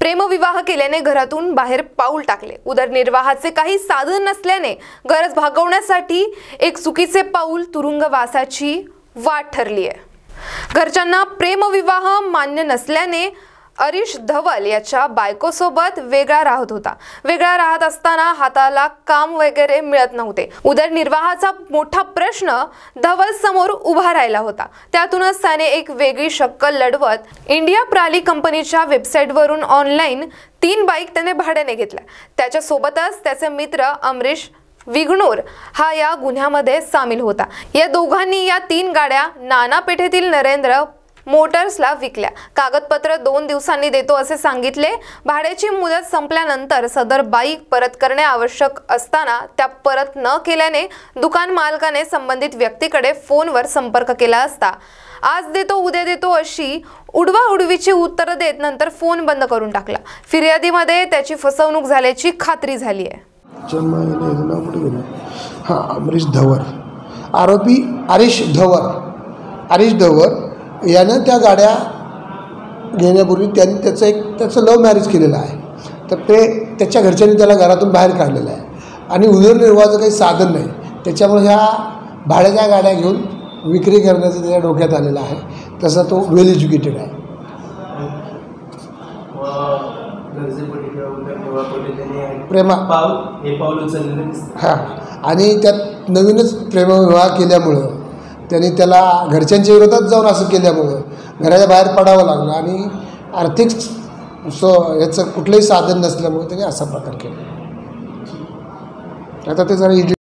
प्रेमविवाह केल्याने घरातून बाहेर पाऊल टाकले। उदरनिर्वाहाचे काही साधन नसल्याने गरज भागवण्यासाठी एक चुकीचे पाऊल तुरुंगवासाची वाट ठरली आहे। घरच्यांना प्रेमविवाह मान्य नसल्याने अरिश धवल याच्या बायकोसोबत वेगळा राहत होता। वेगळा राहत असताना हाताला काम वगैरे मिळत नव्हते। उदरनिर्वाहाचा मोठा प्रश्न धवल समोर उभा राहिला होता। त्यातूनच त्याने एक वेगळी शक्कल लढवत इंडिया प्राली कंपनीच्या वेबसाईटवरून ऑनलाईन 3 बाईक त्याने भाड्याने घेतल्या। त्याच्या सोबतच त्याचे मित्र अमरीश विघ्नोर हा या गुन्ह्यामध्ये सामील होता। या दोघांनी या 3 गाड्या नाना पेठेतील नरेंद्र मोटर्सला विकल्या। कागदपत्र 2 दिवसांनी देतो असे सांगितले। भाड्याची मुदत संपल्यानंतर सदर बाईक परत करणे आवश्यक असताना त्या परत न केल्याने दुकान मालकाने संबंधित व्यक्तीकडे फोनवर संपर्क केला असता आज देतो उद्या देतो अशी उडवाउडवीची उत्तरे देत नंतर फोन बंद करून टाकला। फिर्यादीमध्ये त्याची फसवणूक झाल्याची खात्री झाली आहे। अमरीश धवर आरोपी अरिश धवर यानं त्या गाड्या घेण्यापूर्वी त्यांनी त्याचं लव्ह मॅरेज केलेलं आहे। तर ते त्याच्या घरच्यांनी त्याला घरातून बाहेर काढलेलं आहे आणि उदरनिर्वाहाचं काही साधन नाही। त्याच्यामुळे ह्या भाड्याच्या गाड्या घेऊन विक्री करण्याचं त्याच्या डोक्यात आलेलं आहे। तसा तो वेल एज्युकेटेड आहे। हां, आणि त्यात नवीनच प्रेमविवाह केल्यामुळं त्यांनी त्याला घरच्यांच्या विरोधात जाऊन असं केल्यामुळं घराच्या बाहेर पडावं लागलं आणि आर्थिक याचं कुठलंही साधन नसल्यामुळे त्यांनी असा प्रकार केला। आता ते जरा